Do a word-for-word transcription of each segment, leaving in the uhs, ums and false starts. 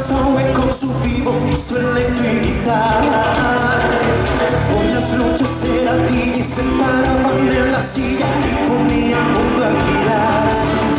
Soe con su vivo y su electro y guitarra. Por las noches era D J, se paraban en la silla y ponían el mundo a girar.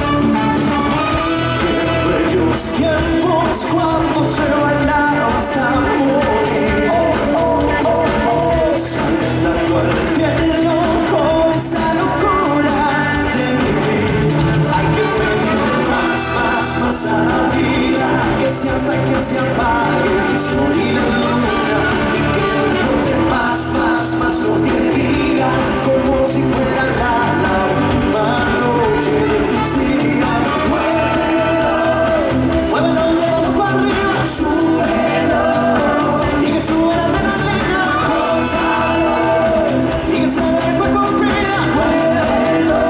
En bellos tiempos cuando se bailaba hasta morir, oh, oh, oh, oh, saltando al cielo con esa locura de vivir. Hay que pedir más, más, más a la vida, que sea hasta que se apague el sol y la luna, y que no importe más, más, más lo que diga, como si fuera la, la última noche de tus días. Muévelo, muévelo, llévalo para arriba, súbelo, y que suba la adrenalina, gózalo, y que se ve el cuerpo pida, muévelo.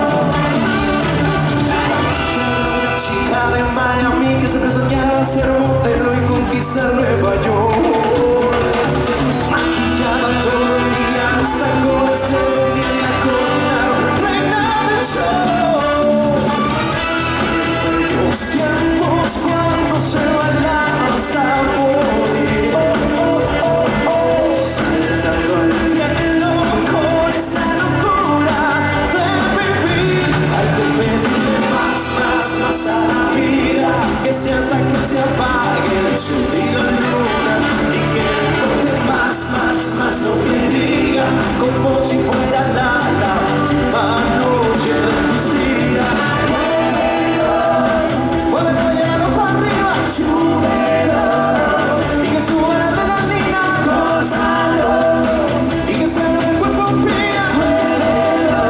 Una chica de Miami que siempre soñaba ser modelo y conquistar Nueva York. Maquillaba todo el día, los tacones de venir y la coronaron reina del show. En los tiempos cuando se bailaba hasta morir, oh, oh, oh, oh, saltando al cielo con esa locura de vivir. Hay que pedirle más, más, más a la vida, que sea hasta que se apague el sol y la luna, y que no importe más, más, más lo que diga, como si fuera la, la última noche de tus días. Muévelo, muévelo, llévalo para arriba, súbelo, y que suba la adrenalina, gózalo, y que sea lo que el cuerpo pida. Muévelo,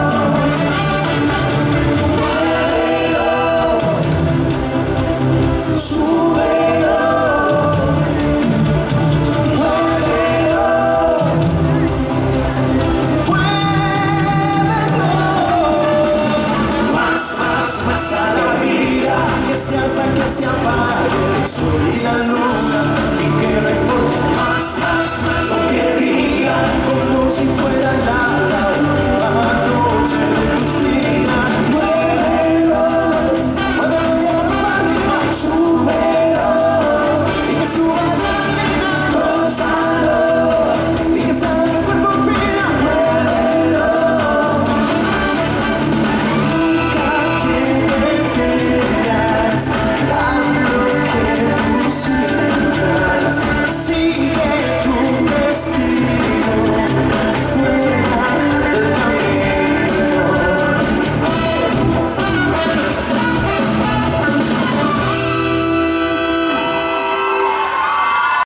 muévelo, súbelo, muévelo, muévelo. Más, más, más a la vida, que sea hasta que se apague el sol y la luna, y que no importe más, más, más lo que diga, como si fuera la, la